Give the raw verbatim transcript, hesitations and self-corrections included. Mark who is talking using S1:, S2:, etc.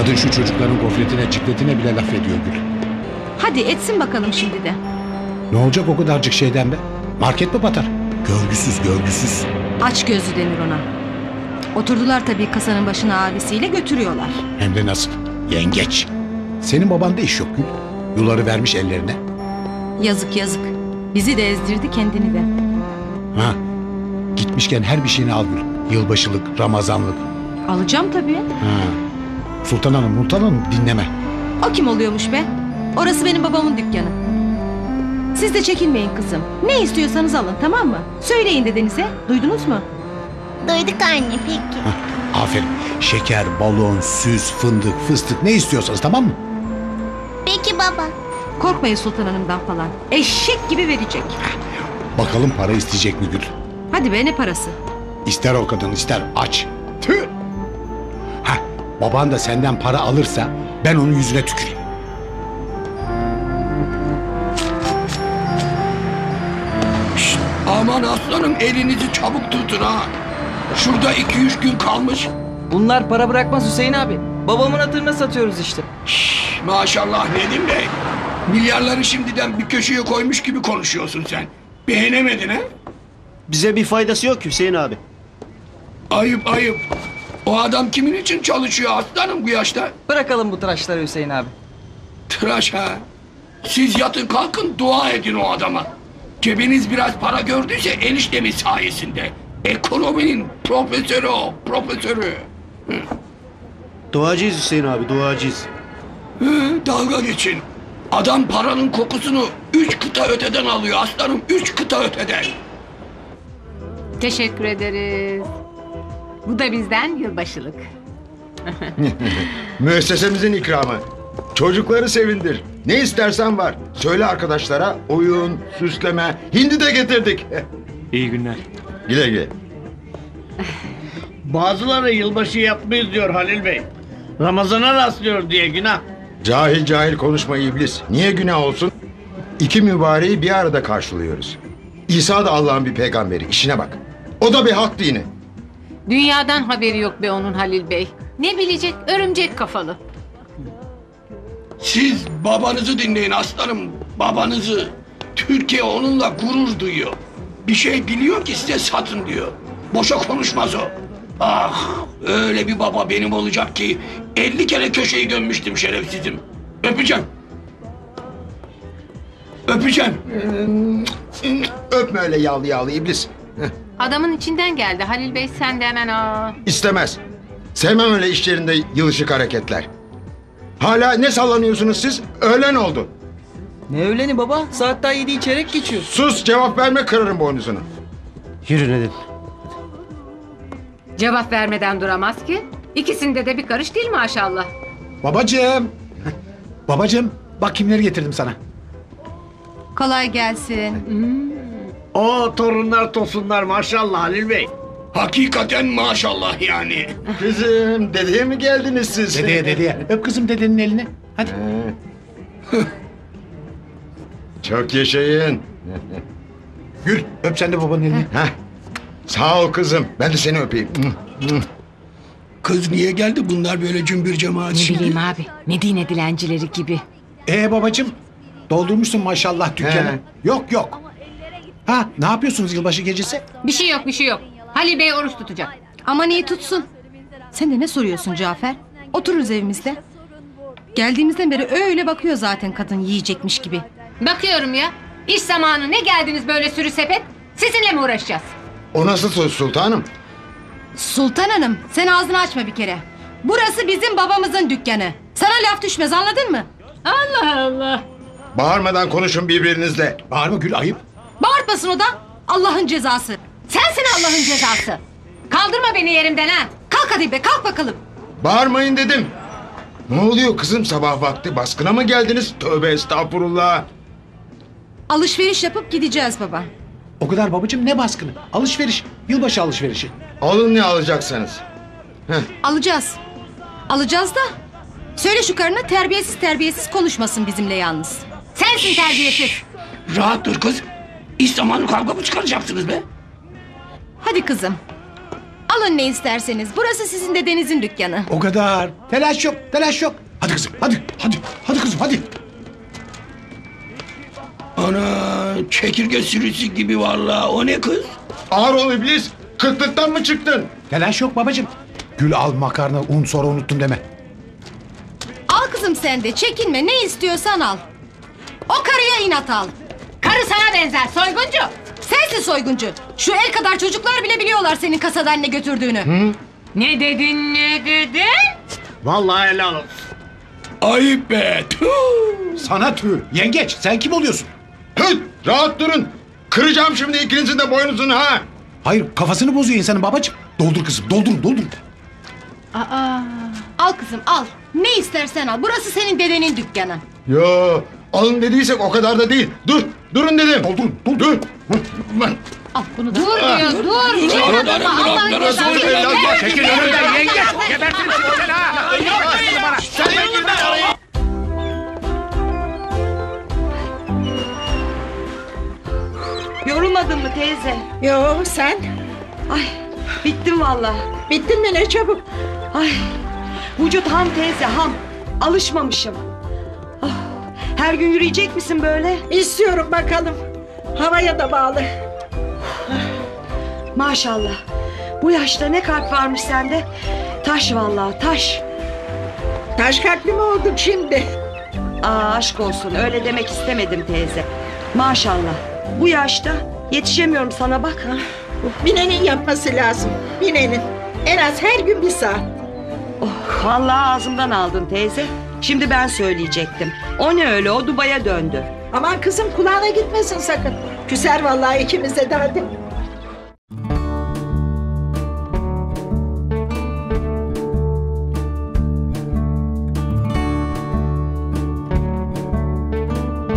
S1: Kadın şu çocukların gofretine, cikletine bile laf ediyor Gül.
S2: Hadi etsin bakalım şimdi de.
S1: Ne olacak o kadarcık şeyden be? Market mi batar? Görgüsüz, görgüsüz.
S2: Aç gözlü denir ona. Oturdular tabii kasanın başına abisiyle götürüyorlar.
S1: Hem de nasıl? Yengeç. Senin babanda iş yok Gül. Yuları vermiş ellerine.
S2: Yazık yazık. Bizi de ezdirdi, kendini de.
S1: Ha. Gitmişken her bir şeyini al Gül. Yılbaşılık, Ramazanlık.
S2: Alacağım tabii.
S1: Ha. Sultan Hanım, Nurten Hanım dinleme.
S2: O kim oluyormuş be? Orası benim babamın dükkanı. Siz de çekinmeyin kızım. Ne istiyorsanız alın, tamam mı? Söyleyin dedenize. Duydunuz mu?
S3: Duyduk anne, peki.
S1: Hah, aferin. Şeker, balon, süs, fındık, fıstık ne istiyorsanız, tamam mı?
S3: Peki baba.
S2: Korkmayın Sultan Hanım'dan falan. Eşek gibi verecek.
S1: Bakalım para isteyecek mi Gül?
S2: Hadi be, ne parası?
S1: İster o kadın ister aç. Tüh! Hah, baban da senden para alırsa ben onun yüzüne tüküreyim.
S4: Şşt, aman aslanım, elinizi çabuk tutun ha. Şurada iki üç gün kalmış.
S5: Bunlar para bırakmaz Hüseyin abi. Babamın hatırına satıyoruz işte.
S4: Şşş, maşallah Nedim Bey. Milyarları şimdiden bir köşeye koymuş gibi konuşuyorsun sen. Beğenemedin ha?
S6: Bize bir faydası yok Hüseyin abi.
S4: Ayıp ayıp. O adam kimin için çalışıyor aslanım bu yaşta?
S5: Bırakalım bu tıraşları Hüseyin abi.
S4: Tıraş ha. Siz yatın kalkın, dua edin o adama. Cebiniz biraz para gördüyse eniştemiz sayesinde. Ekonominin profesörü o, profesörü.
S6: Duacıyız Hüseyin abi, duacıyız.
S4: Hı, dalga geçin. Adam paranın kokusunu üç kıta öteden alıyor aslanım, üç kıta öteden.
S7: Teşekkür ederiz. Bu da bizden yılbaşılık.
S8: Müessesemizin ikramı. Çocukları sevindir. Ne istersen var. Söyle arkadaşlara, oyun, süsleme, hindi de getirdik.
S6: İyi günler.
S8: Güle güle.
S9: Bazıları yılbaşı yapmayız diyor Halil Bey. Ramazana rastlıyor diye günah.
S8: Cahil cahil konuşma iblis. Niye günah olsun? İki mübareği bir arada karşılıyoruz. İsa da Allah'ın bir peygamberi. İşine bak. O da bir hak dini.
S7: Dünyadan haberi yok be onun Halil Bey. Ne bilecek, örümcek kafalı.
S4: Siz babanızı dinleyin aslanım, babanızı. Türkiye onunla gurur duyuyor. Bir şey biliyor ki size satın diyor. Boşa konuşmaz o. Ah, öyle bir baba benim olacak ki elli kere köşeyi gömmüştüm şerefsizim. Öpeceğim. Öpeceğim.
S8: Öpme öyle yağlı yağlı iblis.
S7: Adamın içinden geldi Halil Bey, sen de hemen aa.
S8: İstemez. Sevmem öyle iş yerinde yılışık hareketler. Hala ne sallanıyorsunuz siz? Öğlen oldu.
S5: Ne öğleni baba? Saat daha yedi çeyrek geçiyor.
S8: Sus, cevap verme, kırarım boynuzunu.
S6: Yürü Nedim.
S7: Cevap vermeden duramaz ki. İkisinde de bir karış değil maşallah.
S1: Babacığım. Babacığım, bak kimleri getirdim sana.
S2: Kolay gelsin.
S9: O torunlar tosunlar maşallah Halil Bey.
S4: Hakikaten maşallah yani.
S8: Kızım, dedeye mi geldiniz siz?
S1: Dedeye dedeye. Öp kızım dedenin elini. Hadi.
S8: Çok yaşayın.
S1: Gül, öp sen de babanın elini.
S8: Heh. Sağ ol kızım. Ben de seni öpeyim.
S4: Kız niye geldi bunlar böyle cümbür cemaat
S7: Ne
S4: şimdi?
S7: bileyim abi, Medine dilencileri gibi.
S1: Ee babacığım, doldurmuşsun maşallah dükkanı.
S8: He.
S1: Yok yok. Ha, ne yapıyorsunuz yılbaşı gecesi?
S7: Bir şey yok, bir şey yok. Halil Bey oruç tutacak.
S2: Aman iyi tutsun. Sen de ne soruyorsun Cafer? Otururuz evimizde. Geldiğimizden beri öyle bakıyor zaten kadın yiyecekmiş gibi.
S7: Bakıyorum ya. İş zamanı ne geldiniz böyle sürü sepet? Sizinle mi uğraşacağız?
S8: O nasıl söz sultanım?
S2: Sultan Hanım, sen ağzını açma bir kere. Burası bizim babamızın dükkanı. Sana laf düşmez, anladın mı?
S7: Allah Allah.
S8: Bağırmadan konuşun birbirinizle.
S1: Bağırma Gül, ayıp.
S2: Bağırtmasın o da. Allah'ın cezası.
S7: Sensin Allah'ın cezası. Kaldırma beni yerimden ha.
S2: Kalk hadi be, kalk bakalım.
S8: Bağırmayın dedim. Ne oluyor kızım, sabah vakti baskına mı geldiniz? Tövbe estağfurullah.
S2: Alışveriş yapıp gideceğiz baba.
S1: O kadar babacığım, ne baskını? Alışveriş, yılbaşı alışverişi.
S8: Alın ne alacaksanız.
S2: Alacağız. Alacağız da. Söyle şu karına terbiyesiz terbiyesiz konuşmasın bizimle yalnız.
S7: Sensin terbiyesiz.
S4: Rahat dur kız. İş zamanı kavga mı çıkaracaksınız be?
S2: Hadi kızım. Alın ne isterseniz. Burası sizin dedenizin dükkanı.
S1: O kadar. Telaş yok, telaş yok. Hadi kızım, hadi, hadi. Hadi kızım, hadi.
S4: Ana çekirge sürüsü gibi vallahi. O ne kız?
S8: Ağır ol iblis. Kıtlıktan mı çıktın?
S1: Telaş yok babacığım. Gül al makarna, un sonra unuttum deme.
S2: Al kızım sen de çekinme. Ne istiyorsan al. O karıya inat al.
S7: Karı sana benzer soyguncu.
S2: Sensin soyguncu. Şu el kadar çocuklar bile biliyorlar senin kasadan ne götürdüğünü.
S7: Ne dedin ne dedin?
S9: Vallahi helal olsun.
S4: Ayıp be. Tüh.
S1: Sana tüh. Yengeç, sen kim oluyorsun?
S8: Hıt! Rahat durun. Kıracağım şimdi ikinizin de boynuzunu ha.
S1: Hayır, kafasını bozuyor insanın babacığım. Doldur kızım, doldur, doldur.
S2: Aa, al kızım al. Ne istersen al. Burası senin dedenin dükkanı.
S8: Yo, alın dediysek o kadar da değil. Dur, durun dedim.
S1: Doldurun, doldur.
S8: Dur. Lan,
S2: Al bunu da.
S7: Dur diyor dur.
S4: Canlarım
S7: Allah'ın
S4: bırak.
S7: cezası.
S4: Çekil
S7: Yeter.
S1: Çekil önümden yengeç. Gebertirim seni ha.
S10: Yorulmadın mı teyze?
S11: Yo sen
S10: Ay bittim valla.
S11: bittin mi ne çabuk.
S10: Ay vücut ham teyze ham. Alışmamışım. Ah, her gün yürüyecek misin böyle?
S11: İstiyorum bakalım. Havaya da bağlı.
S10: Maşallah. Bu yaşta ne kalp varmış sende. Taş vallahi taş.
S11: Taş kalpli mi olduk şimdi?
S10: Aa aşk olsun öyle demek istemedim teyze. Maşallah. Bu yaşta yetişemiyorum sana bak.
S11: Mine'nin yapması lazım. Mine'nin. En az her gün bir saat.
S10: Oh, vallahi ağzımdan aldın teyze. Şimdi ben söyleyecektim. O ne öyle o Dubai'ye döndü.
S11: Aman kızım kulağına gitmesin sakın. Küser vallahi ikimize de hadi.